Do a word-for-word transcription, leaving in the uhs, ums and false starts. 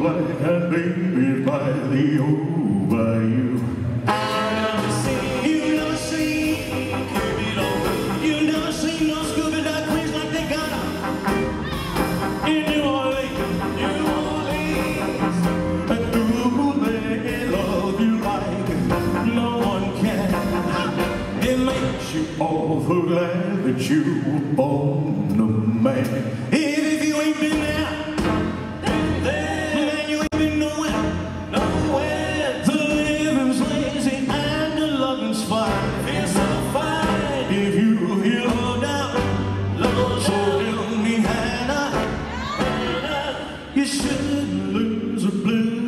black-eyed babies by the old bayou. You never seen, you never seen no Scooby Doo queens like they got them in New Orleans, New Orleans. And do they love you like no one can? It makes you awful glad that you were born a man. If you ain't been there, man, you ain't been nowhere, nowhere. The living's lazy and the loving's fine. Feels so fine. If you feel low down, low so lonely, Hannah, you shouldn't lose a blue.